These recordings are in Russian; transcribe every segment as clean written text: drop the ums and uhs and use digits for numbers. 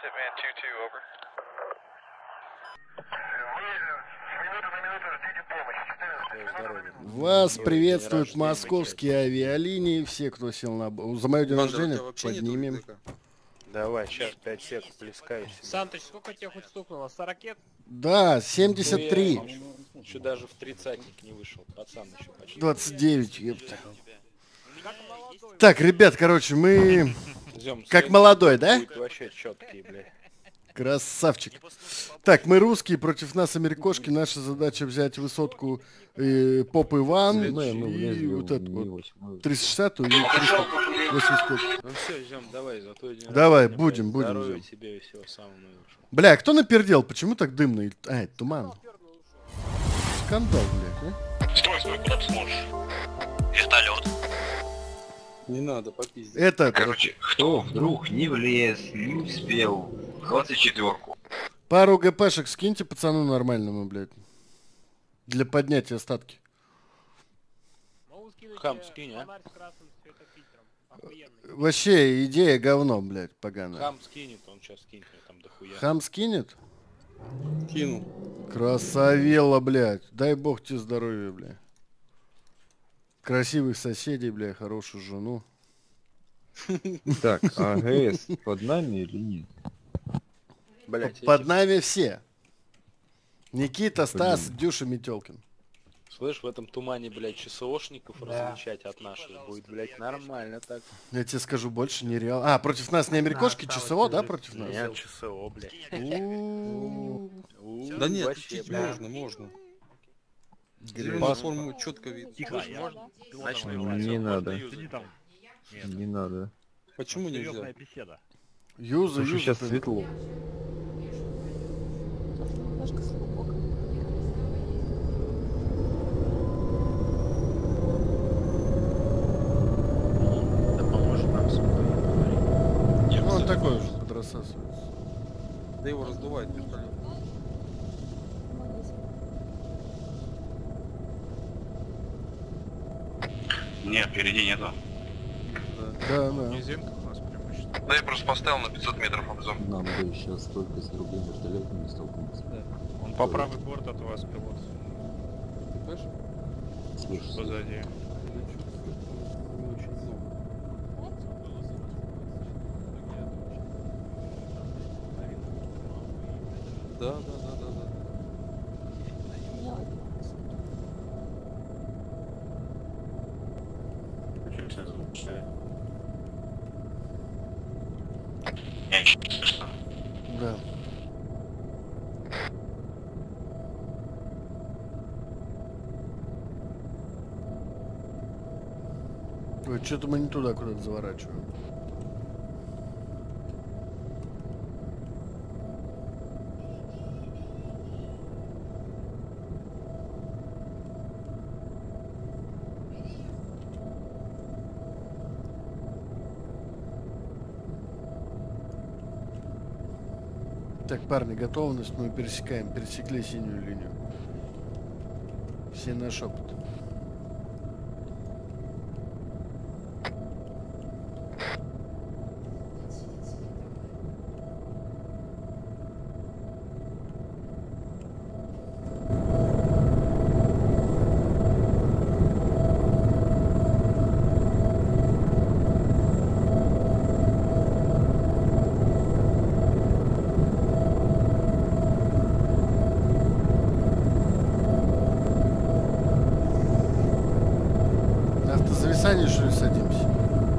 Hitman 2-2, over. Вас приветствуют московские авиалинии. Все, кто сел на... За мое день рождения поднимем. Давай, сейчас 5 сек плескаюсь. Сантыч, сколько тебе хоть стукнуло? 100 ракет? Да, 73. Еще даже в 30-ник не вышел, пацан еще почти. 29, ёпта. Так, ребят, короче, мы... Зем, Как молодой, да? будет вообще четкий, блядь. Красавчик. Так, мы русские, против нас америкошки. Наша задача взять высотку Поп Иван и вот эту вот 360 и 385. Ну все, Зем, давай, за твой день Давай, рождения, будем, блядь, будем, здоровья Зем. тебе и всего самого наилучшего. Бля, кто напердел? Почему так дымно? А, это туман. Скандал, блядь, а? Стой, куда ты смотришь? Вертолет. Не надо, попиздить. Это... Короче, Кто вдруг не влез, не успел? 24-ку. Пару ГПшек скиньте пацану нормальному, блядь. Для поднятия статки. Хам, скинь, а? Вообще, идея говно, блядь, поганая. Хам скинет, он сейчас скинет, там дохуя. Хам скинет? Кинул. Красавелла, блядь. Дай бог тебе здоровья, блядь. Красивых соседей, блядь, хорошую жену. Так, АГС под нами или нет? Блядь, Под нами все. Никита, Стас, Дюша, Метелкин. слышь, в этом тумане, блядь, ЧСОшников различать от наших будет, блядь, нормально так. Я тебе скажу больше, нереально. А, против нас не америкошки, ЧСО, да, против нас? Нет, ЧСО, блядь. Да нет, Вообще, чуть блядь. можно. Грязь. Платформу четко видно. можно? Не надо. Не надо. Почему нельзя? Юза, Слушай, юза. сейчас светло. Да поможет нам с Ну, он такой уже подрассасывается. Да его раздувает вертолет. Нет, впереди нету. Да, да. Да я просто поставил на 500 метров обзор. Нам бы сейчас только с другим вертолетом не столкнуться. Он по правый борт от вас, пилот. Ты понимаешь? Слышь, Позади. Не очень много. Да. Я ничего не слышно. Да. Ой, что-то мы не туда куда-то заворачиваем. Так, парни, готовность мы пересекаем. Пересекли синюю линию. Все на шепот. На автозависание, что ли, садимся?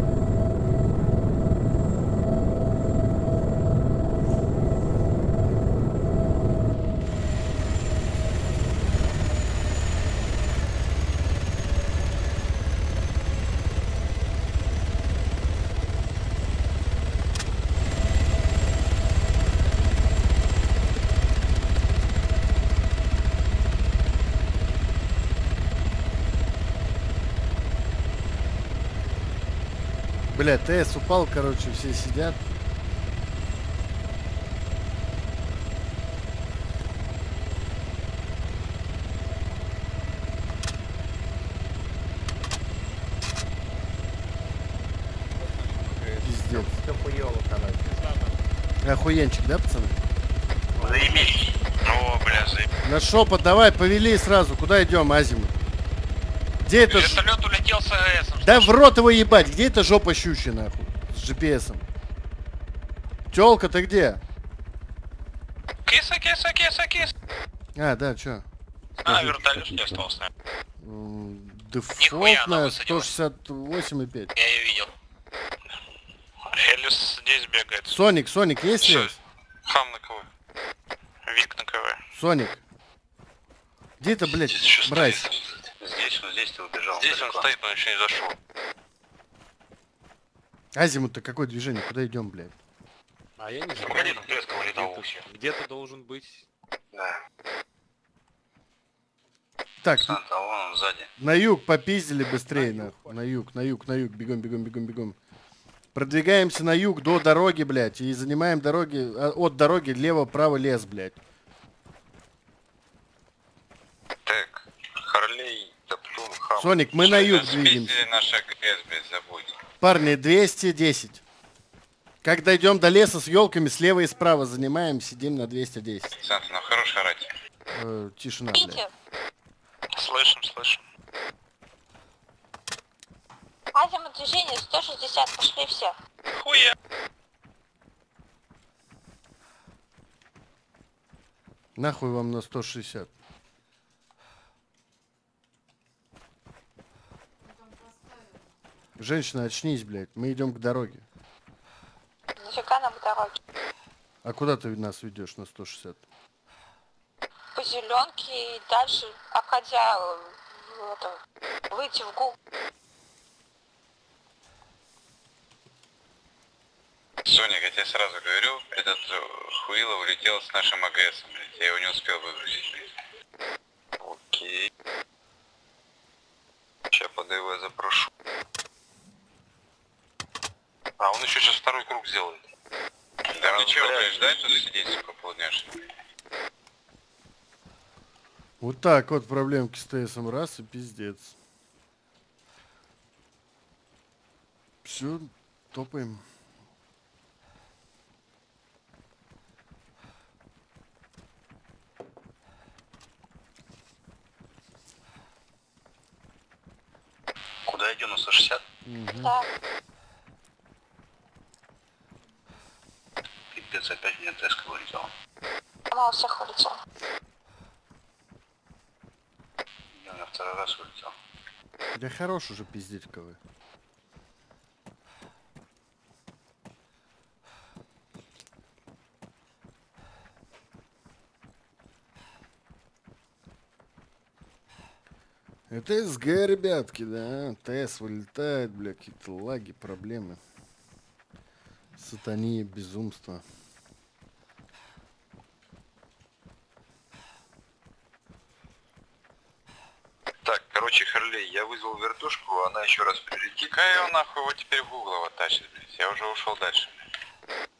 Бля, ТС упал, короче, все сидят. Пиздец. Охуенчик, да, пацаны? Заебись. О, бля, заебись. На шепот давай, повели сразу. Куда идем, Азимут? Где это? Вертолет улетел с АЭСом. Да в рот его ебать, где эта жопа щущая, нахуй? С GPS-ом. Тёлка, ты где? Киса. А, да, чё? А, вертолет не остался. Нихуя она Дефолтная высадилась. 168,5. Я ее видел. Элис здесь бегает. Соник, есть Всё. связь? Хам на КВ. Вик на КВ. Соник. Где это, блядь, мразь? Здесь ты убежал. Здесь он стоит, но еще не зашел. Азимут-то какое движение? Куда идем, блядь? А я не знаю. Погоди, там треском улетал вообще. Где-то должен быть. Да. Так, Санта, а вон он сзади. на юг попиздили быстрее, нахуй. На юг. Бегом. Продвигаемся на юг до дороги, блядь, и занимаем дороги, от дороги лево-право лес, блядь. Так, Харлей, Топтун, Хам. Соник, мы на юг двигаемся. Наш АГС, блядь, забудь. Парни, 210. Как дойдем до леса с елками, слева и справа занимаем, сидим на 210. Санта, ну хорош орать. Тишина, блядь. Слышим. Азимут движение 160, пошли все. Хуя. Нахуй вам на 160. Женщина, очнись, блядь. Мы идем к дороге. Нафига нам дороги? А куда ты нас ведешь на 160? По зеленке и дальше, обходя выйти в гул. Соник, я тебе сразу говорю, этот Хуила улетел с нашим АГСом, блядь. Я его не успел выгрузить, блядь. Окей. Сейчас под его запрошу. А он еще сейчас второй круг сделает. Да, ничего, блядь, ждать тут сидеть, сука, полдня, что ли? Вот так вот проблемки с ТСом раз и пиздец. Все, топаем. Куда идем, на 160? Да. Пипец, опять мне ТСК вылетел. Мало всех улетел. Я на второй раз вылетел. Да хорош уже пиздеть КВ. Это СГ, ребятки, да. ТС вылетает, бля, какие-то лаги, проблемы. Сатания, безумство. Так, короче, Харлей, я вызвал вертушку, она еще раз прилетит. Какая его нахуй его теперь в угол тащит, блядь? Я уже ушел дальше, блядь.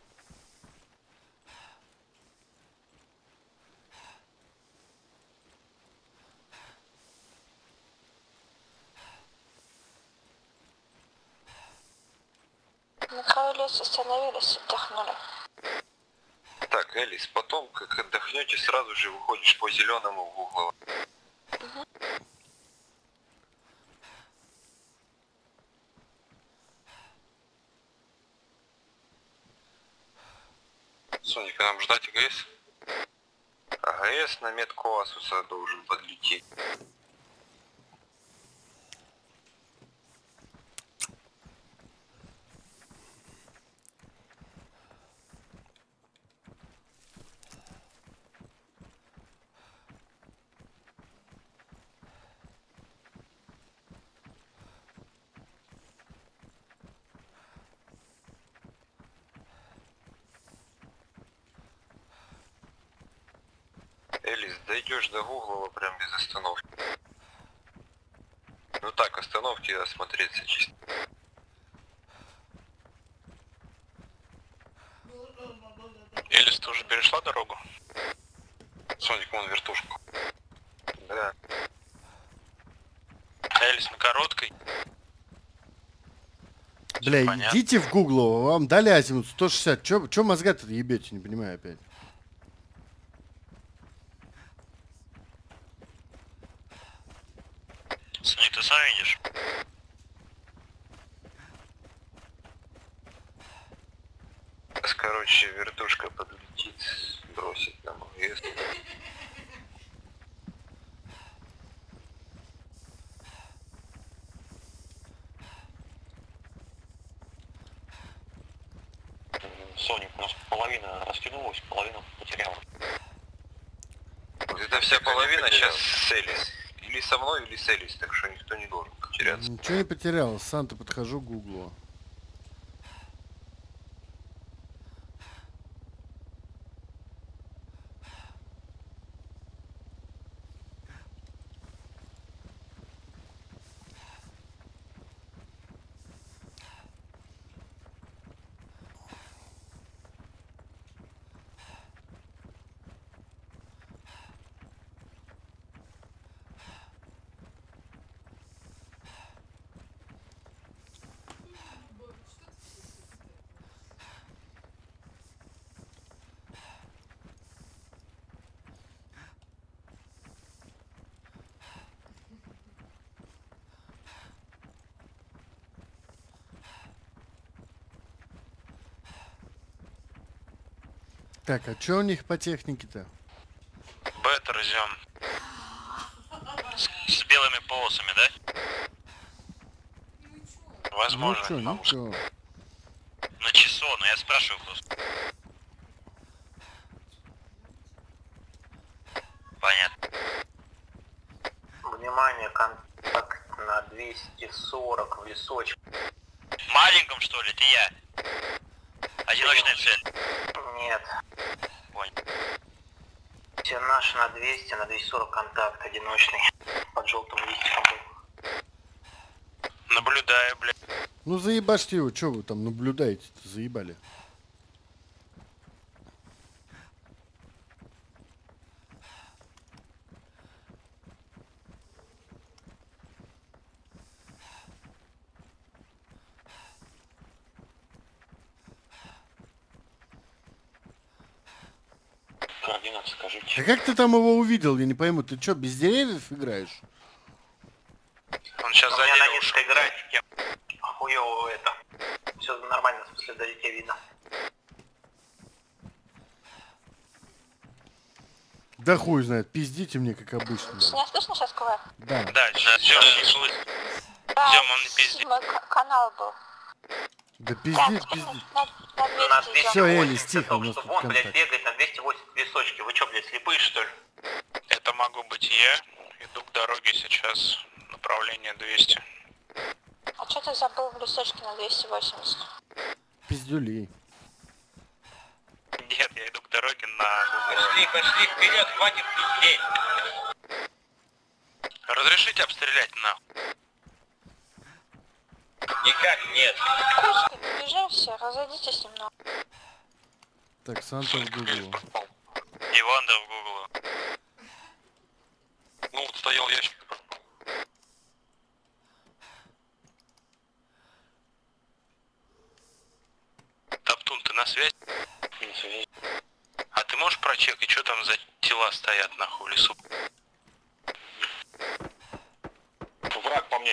На краю леса остановились, отдохнули. Так, Элис, потом, как отдохнете, сразу же выходишь по зеленому в угол. Соник, а нам ждать АГС? АГС на метку Асуса должен подлететь. Элис, дойдешь до Гуглова прям без остановки. Ну так, остановки осмотреться чисто. Элис, ты уже перешла дорогу? Соник, вон вертушку. Да. Элис на короткой. Бля, Понятно. идите в Гуглово, вам дали азимут 160. Чё мозга-то ебете, не понимаю опять. Сник, ты сам видишь? Короче, вертушка подлетит, бросит нам АГС. Соник, у нас половина растянулась, половину потеряла. Это вся половина сейчас с Элис. Или со мной, или с Элис, так что никто не должен потеряться. Ничего не потерял, сам-то подхожу к Гуглу. Так, а чё у них по технике-то? Беттер идем. С белыми полосами, да? Возможно. Ничего. На часо, но я спрашиваю просто. Понятно. Внимание, контакт на 240 в лесочек. Маленьком, что ли, это я? Одиночная цель. Нет. Понял. Все наши на 200, на 240 контакт, одиночный. Под желтым листиком был. Наблюдаю, блядь. Ну заебашьте его, чё вы там наблюдаете-то, заебали. Координаты скажите. А как ты там его увидел, я не пойму, ты чё, без деревьев играешь? Он сейчас У за меня на дерево ушел. низкой графике. Хуёво это. Все нормально, в смысле, вдалеке видно. Да хуй знает, пиздите мне, как обычно. Меня слышно сейчас, КВ? Да. Да, все, не слышно. Да, Идем, он не пиздит. 7-й канал был. Да пиздить, пиздить. На 200 идем. 280, Всё, Элис, тихо, у нас что тут вон, блядь, контакт. бегает на 280 височки. Вы чё, блядь, слепые, что ли? Это могу быть я. Иду к дороге сейчас. Направление 200. А что ты забыл в лесочке на 280? Пиздюлей. Нет, я иду к дороге на Google. Пошли вперед, хватит пиздеть. Разрешите обстрелять нахуй? Никак нет. Курской, бежим все, разойдитесь немного. Так, Санта в Гуглу. Иванда в Google. Ну, вот стоял ящик. Топтун, ты на связи? На связи. А ты можешь прочекать, что там за тела стоят нахуй в лесу? Враг по мне.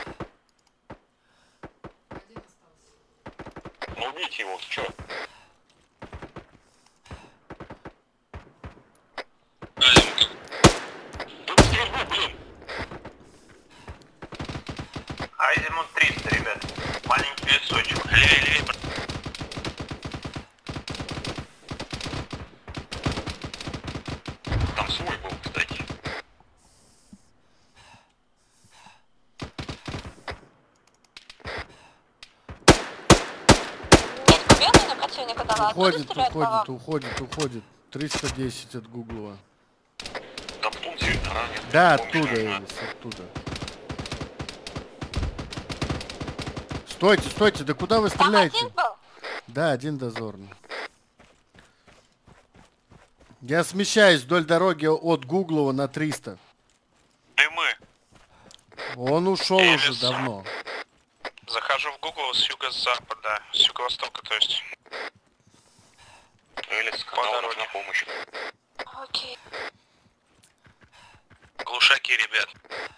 Ну убейте его, чё? Азимут 300, ребят. Маленький лесочек. Левее, левее. Там свой был, кстати. Белый на противника дала, оттуда Уходит, стреляет по вам. уходит. 310 от Гуглова. Топтун сильно ранен. Да, оттуда, Элис, оттуда. Стойте, да куда вы Там стреляете? один был? Да, один дозорный. Я смещаюсь вдоль дороги от Гуглова на 300. Дымы. Он ушел Элис. уже давно. Захожу в Google. Гугл с юго-запада, с юго-востока, то есть. Элис, скандал, нужна помощь. Окей. Глушаки, ребят.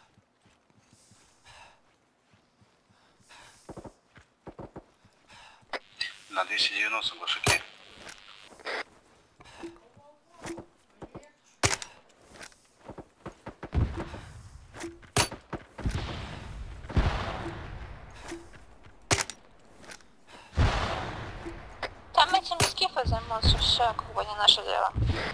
На 290 глушаки. Там этим скифы займутся, все, как бы не наше дело.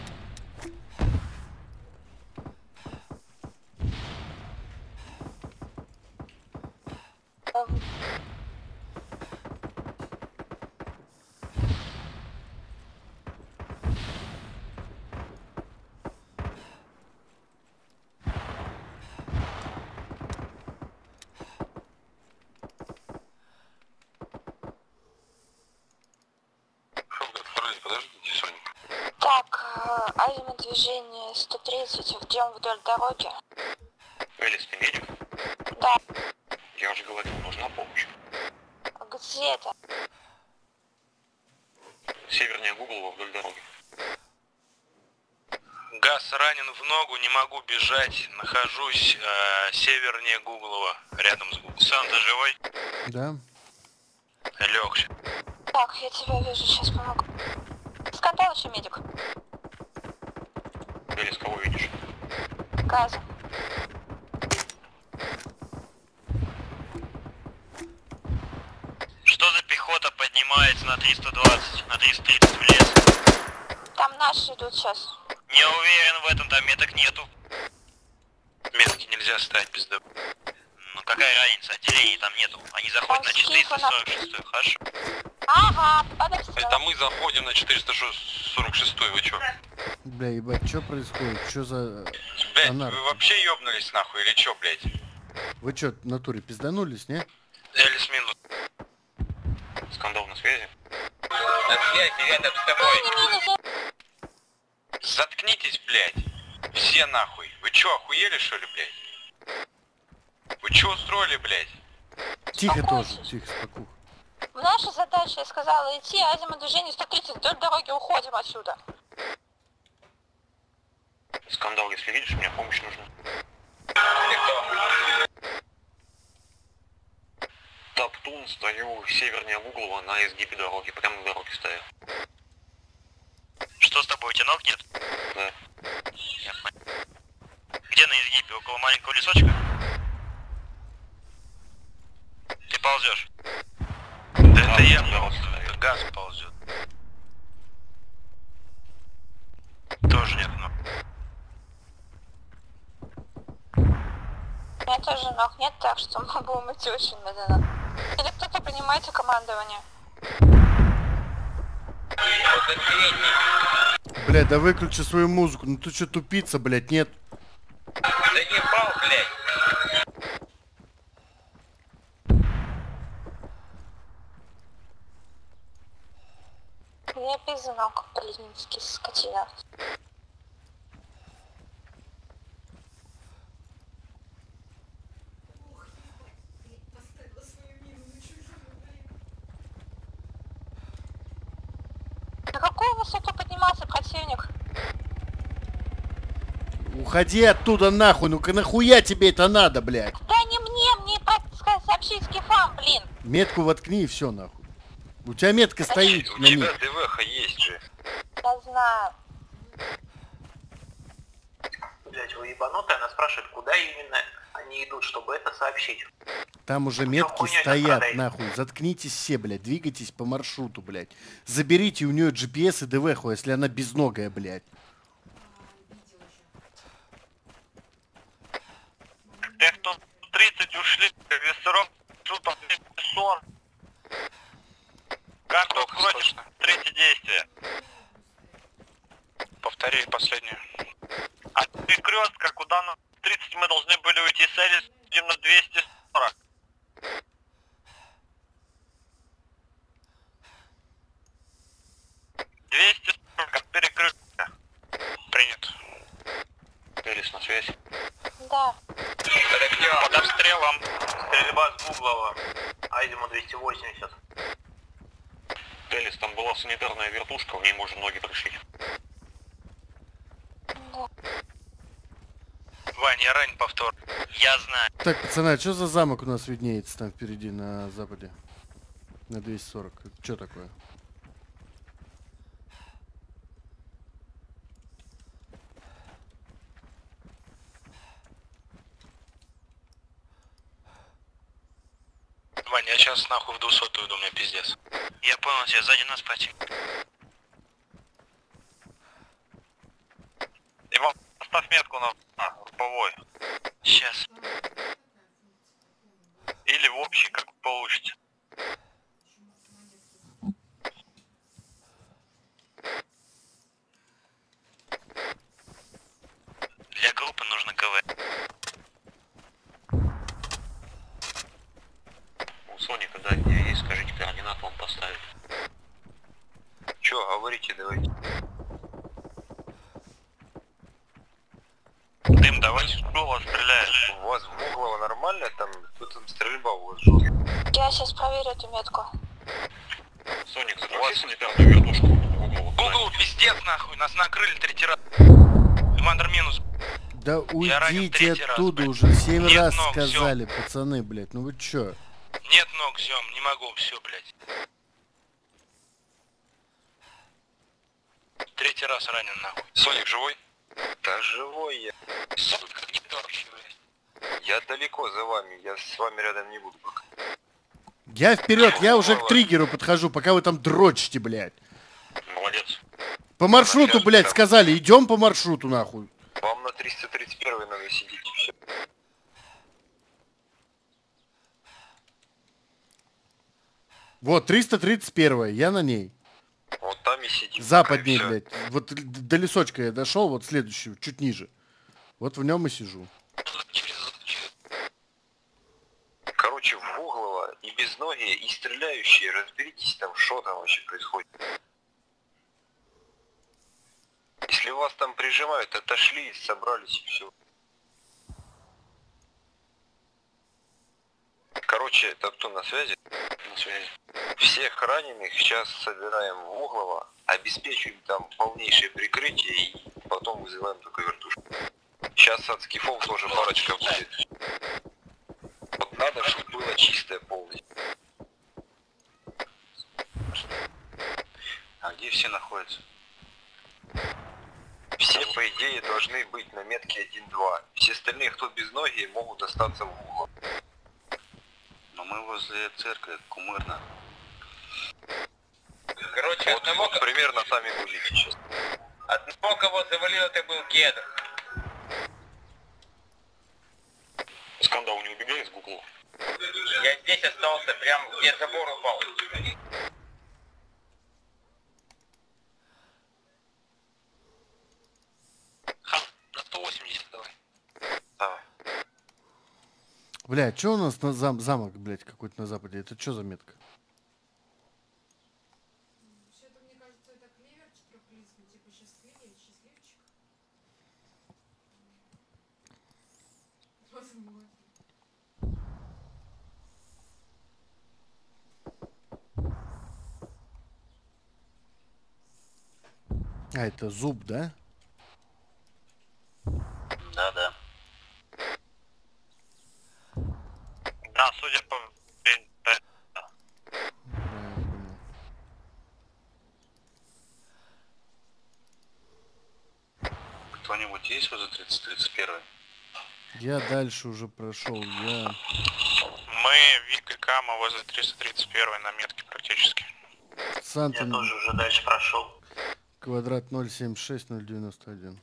Подождите, Соня. Так, азима движение 130, идем вдоль дороги. Элис, ты медик? Да. Я уже говорил, нужна помощь. Где это? Севернее Гуглова вдоль дороги. Газ ранен в ногу, не могу бежать. Нахожусь севернее Гуглова, рядом с Гуглом. Сан, ты живой? Да. Лёгче. Так, я тебя вижу, сейчас помогу. Скандал еще медик. Элис, кого видишь? Газа. Что за пехота поднимается на 320, на 330 в лес? Там наши идут сейчас. Не уверен в этом, там меток нету. Метки нельзя ставить без ДП. Ну какая разница, отделений там нету. Они заходят на 446, хорошо? Ага, подожди. Это мы заходим на 446, вы чё? Бля, ебать, что происходит? Что за... Блять, анархия? вы вообще ёбнулись нахуй или чё, блять? Вы чё, в натуре пизданулись, не? Элис минус. Скандал на связи? На связи, рядом с тобой. Заткнитесь, блять. Все нахуй. Вы чё, охуели что ли, блять? Вы чё устроили, блять? Тихо Успокойся. тоже, тихо, спокух. Наша задача, я сказала, идти, азима движение 130, вдоль дороги уходим отсюда. Скандал, если видишь, мне помощь нужна. Топтун, стою севернее Гуглова на изгибе дороги, прямо на дороге стою. Что с тобой, у тебя ног нет? Да. Я понял. Где на изгибе? Около маленького лесочка? Ты ползешь? Да это я ползаю, газ ползет. Тоже нет ног. У меня тоже ног нет, так что мы будем идти очень медленно. Или кто-то принимайте командование. Блядь, да выключи свою музыку. Ну ты что, тупица, блядь, нет? Да ебал, блядь. Я без ног, блинский скотина. На какую высоту поднимался противник? Уходи оттуда нахуй, ну-ка нахуя тебе это надо, блядь? Да не мне сообщить скифам, блин. Метку воткни и все нахуй. У тебя метка стоит У на тебя них. ДВХ есть же. Я знаю. Блять, вы ебанутые, она спрашивает, куда именно они идут, чтобы это сообщить. Там уже Чё метки хуйнёй сейчас стоят, продаете? нахуй. Заткнитесь все, блядь. Двигайтесь по маршруту, блядь. Заберите у нее GPS и ДВХу, если она безногая, блядь. F-130 ушли, весором, тут сон. Как вы против? Третье действие. Повтори последнее. От перекрестка, куда на 30 мы должны были уйти с Элис, идем на 240. От перекрестка. Принято. Элис на связь. Да. Под обстрелом. Стрельба с Гуглова. Айзему 280. Телес, там была санитарная вертушка, в ней можно ноги пришить. Вань, я ранен повтор. Я знаю. Так, пацаны, а что за замок у нас виднеется там впереди, на западе? На 240. Что такое? Вань, я сейчас нахуй в 200 иду, у меня пиздец. Я понял тебя, сзади нас противник. Иван, поставь метку на групповой. Сейчас. Или в общий, как получится. Для группы нужно КВ. У Соника, да, где есть, скажите координат, вам поставить. Чё, говорите, давайте. Дым, давайте, что у вас стреляет? У вас в Углово нормально? Там, тут там стрельба у вас жёсткая. Я сейчас проверю эту метку. Соник, закрывай санитарную вертушку. Угол, пиздец нахуй, нас накрыли 3 раза. Командир минус. Да уйдите оттуда раз, уже 7 раз ног, сказали, всё. Пацаны, блядь, ну вы чё? Нет ног, Зём, не могу, все, блядь. 3 раз ранен, нахуй. Соник живой? Да живой я. Сука, не торчи, блядь. Я далеко за вами, я с вами рядом не буду пока. Я вперед, я уже к триггеру подхожу, пока вы там дрочите, блядь. Молодец. По маршруту, блядь, сказали, идем по маршруту, нахуй. Вам на 331 надо сидеть, все. Вот, 331, я на ней. Вот там и сидим. Западнее, блядь. Вот до лесочка я дошел, вот следующий, чуть ниже. Вот в нем и сижу. Короче, в Углово и безногие, и стреляющие, разберитесь там, что там вообще происходит. Если вас там прижимают, отошли, собрались и все. Короче, это кто на связи? На связи. Всех раненых сейчас собираем в Углово, обеспечиваем там полнейшее прикрытие и потом вызываем только вертушку. Сейчас от скифов тоже парочка будет. Вот надо, чтобы было чистое полностью. А где все находятся? Все, по идее, должны быть на метке 1-2. Все остальные, кто без ноги, могут остаться в углу. Но мы возле церкви, кумырно. Короче, вот, одного... вот примерно сами будете сейчас. Одного, кого завалил, это был Кедр. Скандал не убегает с Гугла? Я здесь остался, прям где забор упал. На 180 давай. Давай. Бля, что у нас на замок, блядь, какой-то на западе? Это что за метка? Что-то, мне кажется, это клевер четырехлистный, типа счастливчик. Возможно. А, это зуб, да? Да. Да, судя по... Кто-нибудь есть возле 30-31? Я дальше уже прошел, я... Мы, Вик и Кама возле 331 на метке практически. Санта... Я тоже уже дальше прошел. Квадрат 076-091.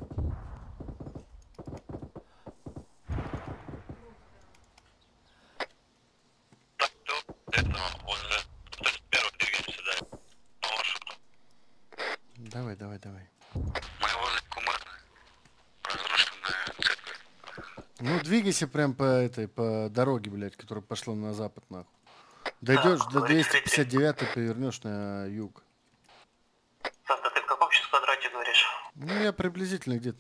Давай. Мы возле кумырно. Разрушенная церковь. Ну, двигайся прям по дороге, блядь, которая пошла на запад, нахуй. Дойдешь до 259, повернешь на юг. Санта, ты в каком сейчас квадрате говоришь? Ну, я приблизительно где-то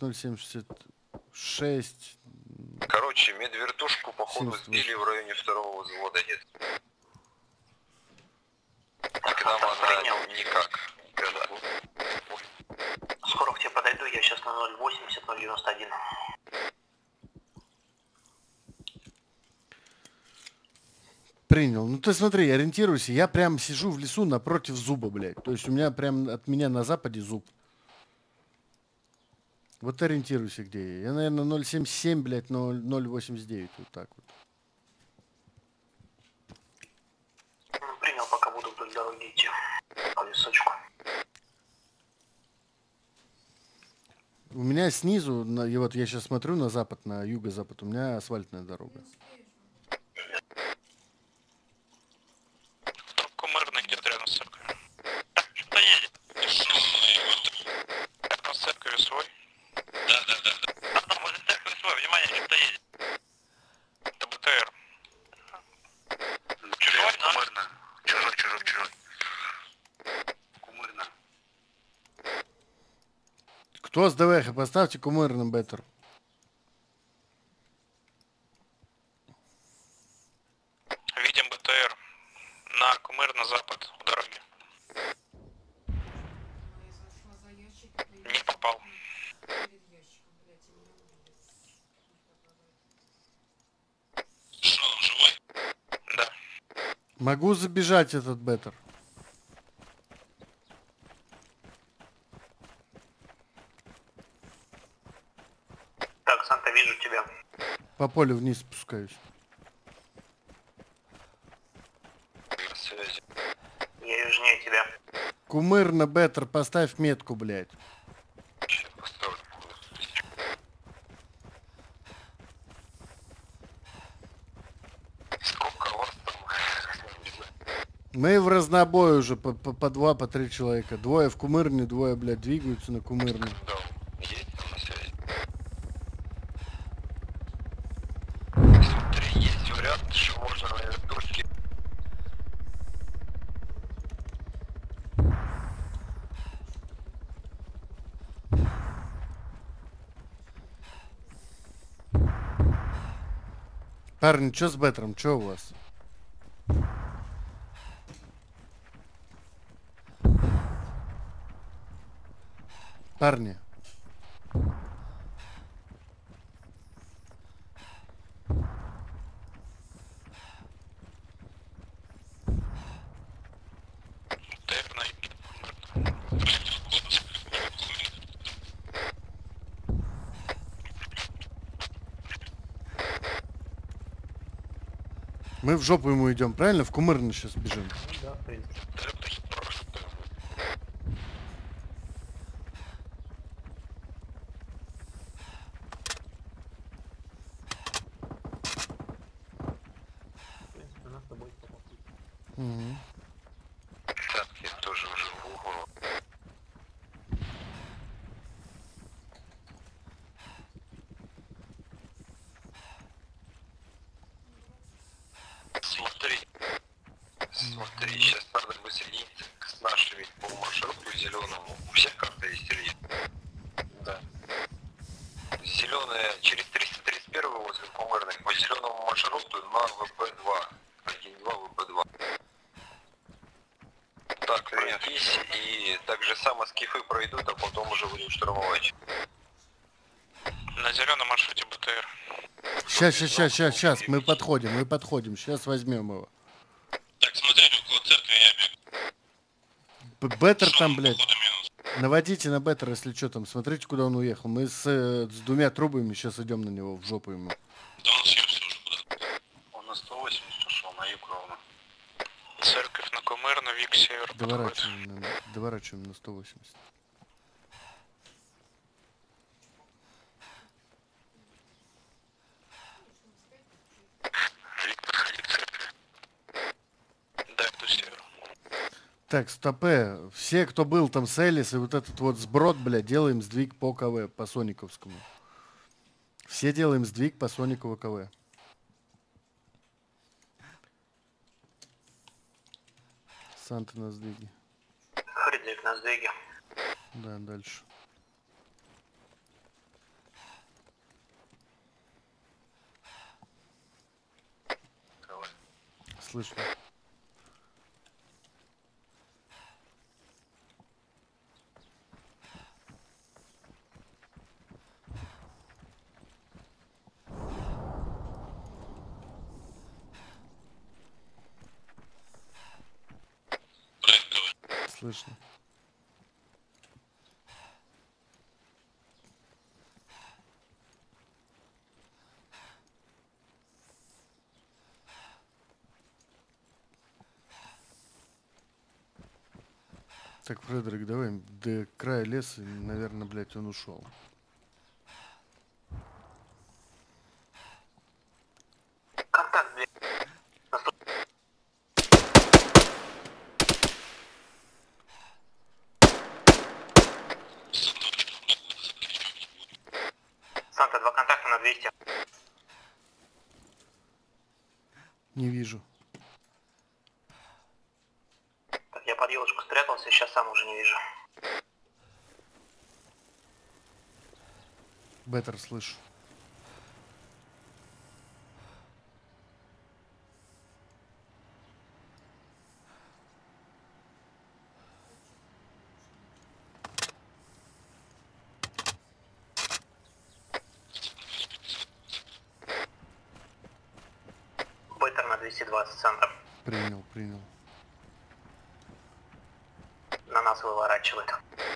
0,76. Короче, медвертушку, походу, сбили в районе 2-го взвода, нет. никак. Никогда. Скоро к тебе подойду, я сейчас на 080-091. Принял. Ну ты смотри, ориентируйся. Я прям сижу в лесу напротив зуба, блядь. То есть у меня прям от меня на западе зуб. Вот ориентируйся, где я. Я, наверное, 0,77, блядь, 0,89. Вот так вот. Принял, пока буду вдоль дороги идти. По лесочку. У меня снизу, и вот я сейчас смотрю на запад, на юго-запад, у меня асфальтная дорога. Кумырный где-то рядом с церковью. Что-то едет. Рядом с церковью свой. Да. Там возле церкви свой, внимание, что-то едет. Это БТР. Чужой, Кумырно. Чужой. Кумырно. Кто с ДВХ? Поставьте кумырным беттер. Видим БТР. На Кумыр, на запад, у дороги. Не попал. Что, он живой? Да. Могу забежать этот беттер. Так, Санта, вижу тебя. По полю вниз спускаюсь. На связи. Я южнее тебя. Кумыр на беттер, поставь метку, блядь. Сейчас поставлю. Сколько у вас там? Не знаю. Мы в разнобой уже по 2, по 3 человека. Двое в кумырне, двое, блядь, двигаются на кумырне. Да, есть там на связи. Смотри, есть вариант, что можно на вертушке. Парни, что с беттером? Что у вас? Парни. Мы в жопу ему идем, правильно? В кумырно сейчас бежим. Да, в принципе. В принципе, у нас с тобой попал. Так, я тоже уже в угол. Смотри, сейчас надо бы соединиться с нашими по маршруту зеленому. У всех карта есть или нет? Да. Зеленая через 331 возле Кумырной по зеленому маршруту на ВП-2. 1-2 ВП-2. Так, пройтись и так же само скифы пройдут, а потом уже будем штурмовать. На зеленом маршруте БТР. Сейчас, мы подходим, сейчас возьмем его. Так, смотрите, около церкви я бегу. Беттер там, блядь. Наводите на беттер, если что там. Смотрите, куда он уехал. Мы с двумя трубами сейчас идем на него, в жопу ему. Да он съебся уже куда-то. Он на 180 ушел, на юг ровно. Церковь на Кумыр, на Вик север. Доворачиваем на 180. Да, иду север. Так, стопе. Все, кто был там с Элис, и вот этот вот сброд, блядь, делаем сдвиг по КВ, по Сониковскому. Все делаем сдвиг по Соникову КВ. Санта на сдвиге. Хридлик на сдвиге. Да, дальше. Слышно. слышно. Так, Фредерик, давай до края леса, наверное, блядь, он ушел. Контакт, блядь. Санта, 2 контакта на 200. Не вижу. Так, я под елочку спрятался, сейчас сам уже не вижу. Беттер слышу. Беттер на 220 центров. Принял, принял. На нас выворачивает.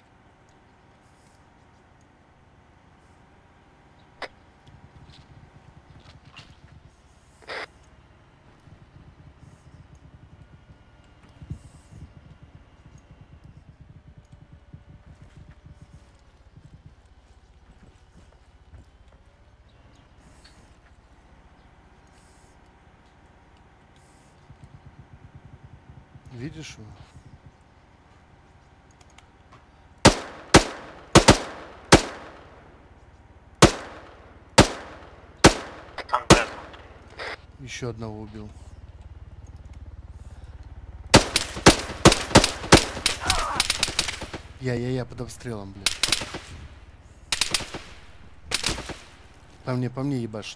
Видишь его? Еще одного убил. Я под обстрелом, блядь. По мне ебашит.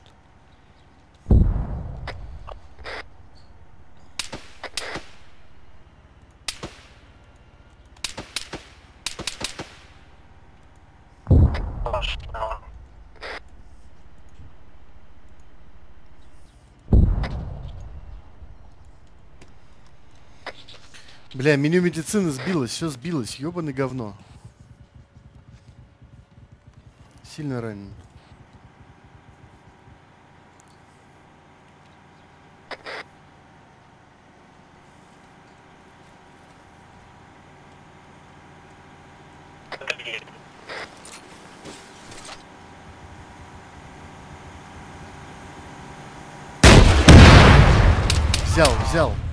Бля, меню медицины сбилось, все сбилось, ёбаный говно. Сильно ранен. Взял.